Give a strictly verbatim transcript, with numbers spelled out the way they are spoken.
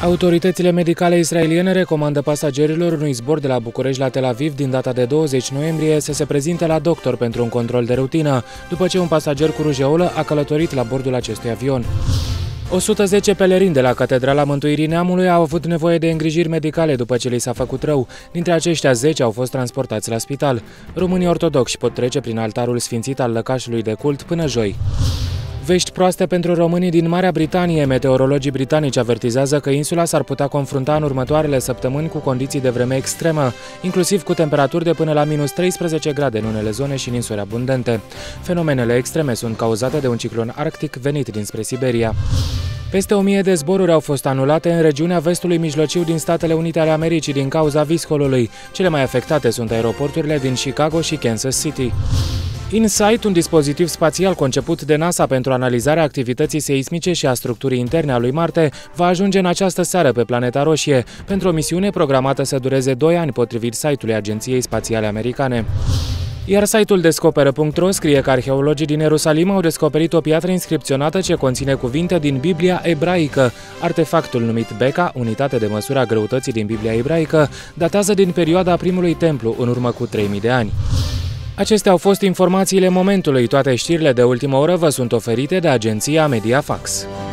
Autoritățile medicale israeliene recomandă pasagerilor unui zbor de la București la Tel Aviv din data de douăzeci noiembrie să se prezinte la doctor pentru un control de rutină, după ce un pasager cu rujeolă a călătorit la bordul acestui avion. o sută zece pelerini de la Catedrala Mântuirii Neamului au avut nevoie de îngrijiri medicale după ce li s-a făcut rău. Dintre aceștia, zece au fost transportați la spital. Românii ortodoxi pot trece prin altarul sfințit al lăcașului de cult până joi. Vești proaste pentru românii din Marea Britanie. Meteorologii britanici avertizează că insula s-ar putea confrunta în următoarele săptămâni cu condiții de vreme extremă, inclusiv cu temperaturi de până la minus treisprezece grade în unele zone și ninsori abundente. Fenomenele extreme sunt cauzate de un ciclon arctic venit dinspre Siberia. Peste o mie de zboruri au fost anulate în regiunea vestului mijlociu din Statele Unite ale Americii din cauza viscolului. Cele mai afectate sunt aeroporturile din Chicago și Kansas City. InSight, un dispozitiv spațial conceput de NASA pentru analizarea activității seismice și a structurii interne a lui Marte, va ajunge în această seară pe Planeta Roșie, pentru o misiune programată să dureze doi ani, potrivit site-ului Agenției Spațiale Americane. Iar site-ul descoperă punct ro scrie că arheologii din Ierusalim au descoperit o piatră inscripționată ce conține cuvinte din Biblia ebraică. Artefactul numit Beca, unitate de măsură a greutății din Biblia ebraică, datează din perioada primului templu, în urmă cu trei mii de ani. Acestea au fost informațiile momentului. Toate știrile de ultimă oră vă sunt oferite de agenția Mediafax.